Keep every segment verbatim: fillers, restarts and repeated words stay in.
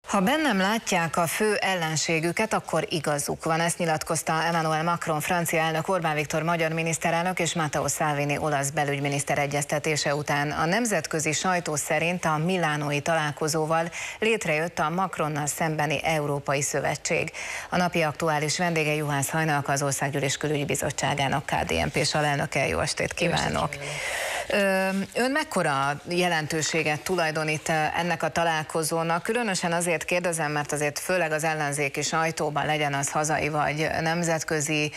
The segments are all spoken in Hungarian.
Ha bennem látják a fő ellenségüket, akkor igazuk van. Ezt nyilatkozta Emmanuel Macron francia elnök, Orbán Viktor magyar miniszterelnök és Matteo Salvini olasz belügyminiszter egyeztetése után. A nemzetközi sajtó szerint a milánói találkozóval létrejött a Macronnal szembeni Európai Szövetség. A napi aktuális vendége Juhász Hajnalka, az Országgyűlés Külügyi Bizottságának K D N P-s alelnöke. Jó estét kívánok! Ön mekkora jelentőséget tulajdonít ennek a találkozónak? Különösen azért kérdezem, mert azért főleg az ellenzéki sajtóban, legyen az hazai vagy nemzetközi,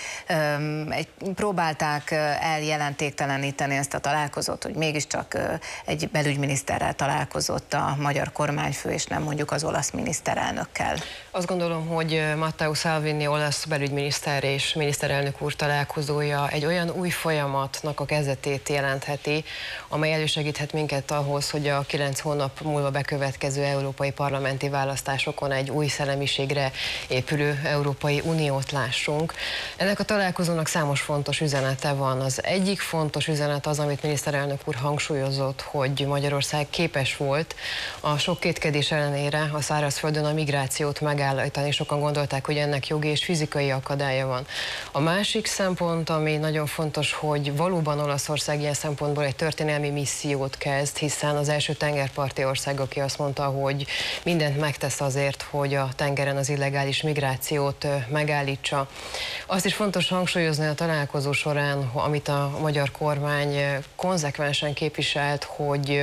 próbálták eljelentékteleníteni ezt a találkozót, hogy mégiscsak egy belügyminiszterrel találkozott a magyar kormányfő, és nem mondjuk az olasz miniszterelnökkel. Azt gondolom, hogy Matteo Salvini olasz belügyminiszter és miniszterelnök úr találkozója egy olyan új folyamatnak a kezdetét jelentheti, amely elősegíthet minket ahhoz, hogy a kilenc hónap múlva bekövetkező európai parlamenti választásokon egy új szellemiségre épülő Európai Uniót lássunk. Ennek a találkozónak számos fontos üzenete van. Az egyik fontos üzenet az, amit miniszterelnök úr hangsúlyozott, hogy Magyarország képes volt a sok kétkedés ellenére a szárazföldön a migrációt megállítani. Sokan gondolták, hogy ennek jogi és fizikai akadálya van. A másik szempont, ami nagyon fontos, hogy valóban Olaszország ilyen szempontból egy történelmi missziót kezd, hiszen az első tengerparti ország, aki azt mondta, hogy mindent megtesz azért, hogy a tengeren az illegális migrációt megállítsa. Azt is fontos hangsúlyozni a találkozó során, amit a magyar kormány konzekvensen képviselt, hogy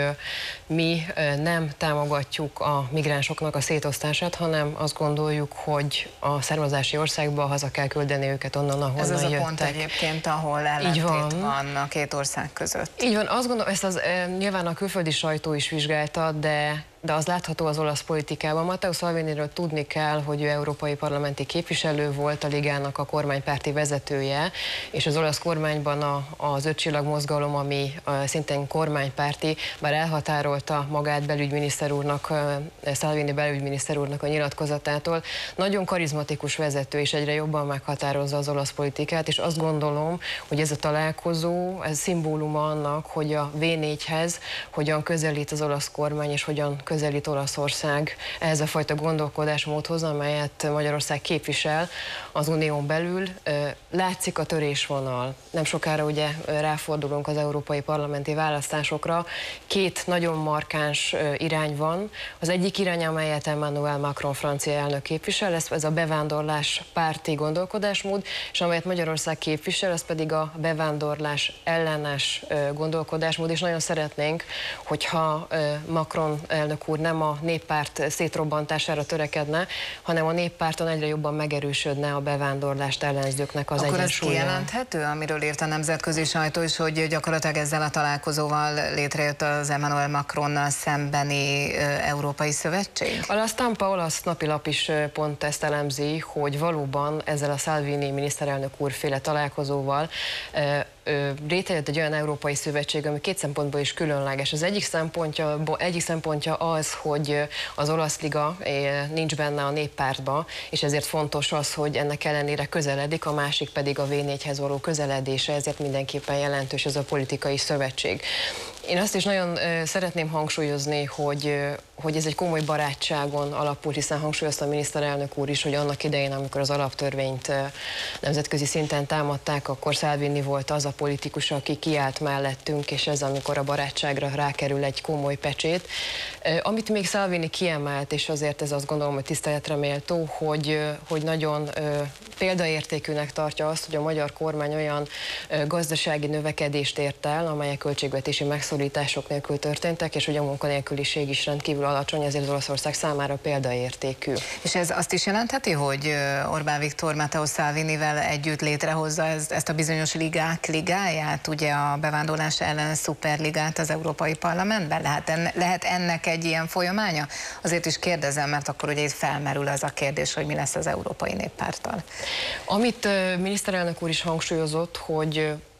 mi nem támogatjuk a migránsoknak a szétosztását, hanem azt gondoljuk, hogy a származási országba haza kell küldeni őket onnan, ahonnan jöttek. Ez az a pont egyébként, ahol ellentét van. van a két ország között. Így van, azt gondolom, ezt az, nyilván a külföldi sajtó is vizsgálta, de de az látható az olasz politikában. Matteo Salviniről tudni kell, hogy ő európai parlamenti képviselő volt, a Ligának a kormánypárti vezetője, és az olasz kormányban a, az öt csillag mozgalom, ami szintén kormánypárti, bár elhatárolta magát belügyminiszter úrnak, Salvini belügyminiszter úrnak a nyilatkozatától, nagyon karizmatikus vezető, és egyre jobban meghatározza az olasz politikát, és azt gondolom, hogy ez a találkozó, ez szimbóluma annak, hogy a vé négyhez hogyan közelít az olasz kormány, és hogyan közelít Olaszország ehhez a fajta gondolkodásmódhoz, amelyet Magyarország képvisel az unión belül. Látszik a törésvonal. Nem sokára ugye ráfordulunk az európai parlamenti választásokra. Két nagyon markáns irány van. Az egyik irány, amelyet Emmanuel Macron francia elnök képvisel, ez, ez a bevándorlás párti gondolkodásmód, és amelyet Magyarország képvisel, ez pedig a bevándorlás ellenes gondolkodásmód, és nagyon szeretnénk, hogyha Macron elnök úr nem a néppárt szétrobbantására törekedne, hanem a néppárton egyre jobban megerősödne a bevándorlást ellenzőknek az Akkor egyensúlya. Akkor ez kijelenthető, amiről írt a nemzetközi sajtó is, hogy gyakorlatilag ezzel a találkozóval létrejött az Emmanuel Macronnal szembeni Európai Szövetség? A Stampa olasz napilap is pont ezt elemzi, hogy valóban ezzel a Salvini miniszterelnök úr féle találkozóval létrejött egy olyan Európai Szövetség, ami két szempontból is különleges. Az egyik szempontja, egyik szempontja az, hogy az olasz liga nincs benne a néppártba, és ezért fontos az, hogy ennek ellenére közeledik, a másik pedig a vé négyhez való közeledése, ezért mindenképpen jelentős ez a politikai szövetség. Én azt is nagyon uh, szeretném hangsúlyozni, hogy, uh, hogy ez egy komoly barátságon alapul, hiszen hangsúlyozta a miniszterelnök úr is, hogy annak idején, amikor az alaptörvényt uh, nemzetközi szinten támadták, akkor Salvini volt az a politikus, aki kiállt mellettünk, és ez amikor a barátságra rákerül egy komoly pecsét. Uh, amit még Salvini kiemelt, és azért ez azt gondolom, hogy tiszteletre méltó, hogy, uh, hogy nagyon uh, példaértékűnek tartja azt, hogy a magyar kormány olyan uh, gazdasági növekedést ért el, amelyek költségvetési megszorítások nélkül történtek, és hogy a munkanélküliség is rendkívül alacsony, ezért az Olaszország számára példaértékű. És ez azt is jelentheti, hogy Orbán Viktor Matteo Salvinivel együtt létrehozza ezt a bizonyos ligák ligáját, ugye a bevándorlás ellen szuperligát az Európai Parlamentben? Lehet, enne, lehet ennek egy ilyen folyamánya? Azért is kérdezem, mert akkor ugye itt felmerül az a kérdés, hogy mi lesz az Európai Néppárttal. Amit uh, miniszterelnök úr is hangsúlyozott, hogy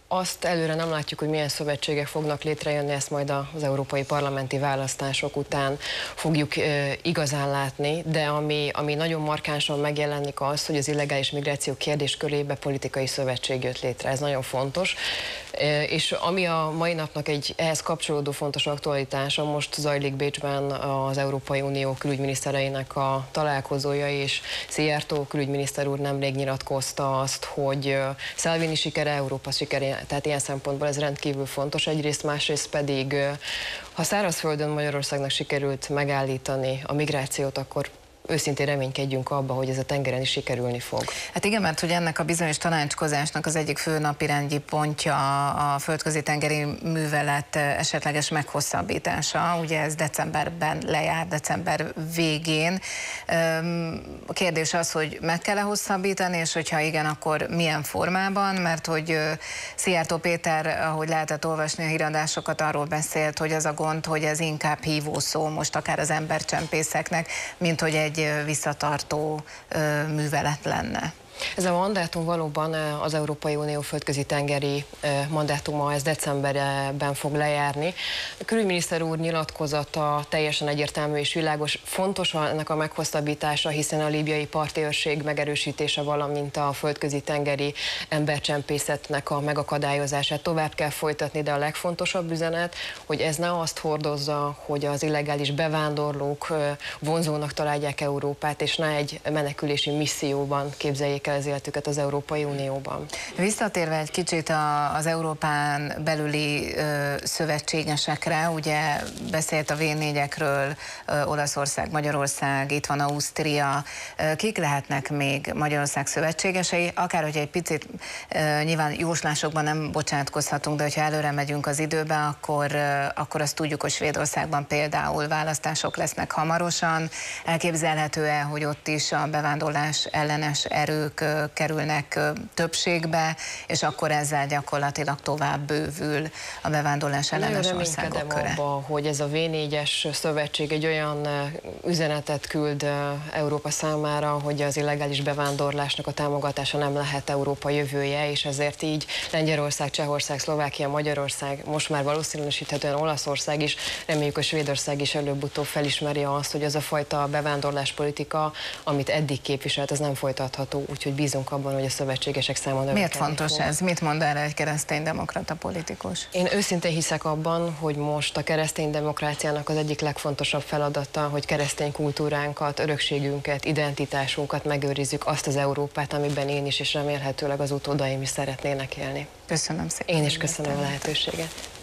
Azt előre nem látjuk, hogy milyen szövetségek fognak létrejönni, ezt majd az európai parlamenti választások után fogjuk igazán látni, de ami, ami nagyon markánsan megjelenik az, hogy az illegális migráció kérdéskörébe politikai szövetség jött létre. Ez nagyon fontos. És ami a mai napnak egy ehhez kapcsolódó fontos aktualitása, most zajlik Bécsben az Európai Unió külügyminisztereinek a találkozója, és Szijjártó külügyminiszter úr nemrég nyilatkozta azt, hogy Salvini sikere, Európa sikere, tehát ilyen szempontból ez rendkívül fontos egyrészt, másrészt pedig, ha szárazföldön Magyarországnak sikerült megállítani a migrációt, akkor őszintén reménykedjünk abba, hogy ez a tengeren is sikerülni fog. Hát igen, mert hogy ennek a bizonyos tanácskozásnak az egyik fő napirendi pontja a földközi tengeri művelet esetleges meghosszabbítása. Ugye ez decemberben lejár, december végén. A kérdés az, hogy meg kell-e hosszabbítani, és hogyha igen, akkor milyen formában, mert hogy Szijjártó Péter, ahogy lehetett olvasni a híradásokat, arról beszélt, hogy az a gond, hogy ez inkább hívószó most akár az embercsempészeknek, mint hogy egy visszatartó művelet lenne. Ez a mandátum valóban az Európai Unió földközi tengeri mandátuma, ez decemberben fog lejárni. A külügyminiszter úr nyilatkozata teljesen egyértelmű és világos. Fontos ennek a meghosszabbítása, hiszen a líbiai parti őrség megerősítése, valamint a földközi tengeri embercsempészetnek a megakadályozását tovább kell folytatni, de a legfontosabb üzenet, hogy ez ne azt hordozza, hogy az illegális bevándorlók vonzónak találják Európát, és ne egy menekülési misszióban képzeljék el az életüket az Európai Unióban. Visszatérve egy kicsit az Európán belüli ö, szövetségesekre, ugye beszélt a vé négyekről, ö, Olaszország, Magyarország, itt van Ausztria, ö, kik lehetnek még Magyarország szövetségesei, akár hogy egy picit ö, nyilván jóslásokban nem bocsátkozhatunk, de hogyha előre megyünk az időbe, akkor, ö, akkor azt tudjuk, hogy Svédországban például választások lesznek hamarosan. Elképzelhető-e, hogy ott is a bevándorlás ellenes erők kerülnek többségbe, és akkor ezzel gyakorlatilag tovább bővül a bevándorlás ellenes országok köre. Abba, hogy ez a vé négyes szövetség egy olyan üzenetet küld Európa számára, hogy az illegális bevándorlásnak a támogatása nem lehet Európa jövője, és ezért így Lengyelország, Csehország, Szlovákia, Magyarország, most már valószínűsíthetően Olaszország is, reméljük, hogy Svédország is előbb-utóbb felismeri azt, hogy az a fajta bevándorláspolitika, amit eddig képviselt, az nem folytatható, úgyhogy bízunk abban, hogy a szövetségesek számára. Miért fontos fog. ez? Mit mond erre egy kereszténydemokrata politikus? Én őszintén hiszek abban, hogy most a kereszténydemokráciának az egyik legfontosabb feladata, hogy keresztény kultúránkat, örökségünket, identitásunkat megőrizzük, azt az Európát, amiben én is, és remélhetőleg az utódaim is szeretnének élni. Köszönöm szépen. Én is köszönöm a lehetőséget.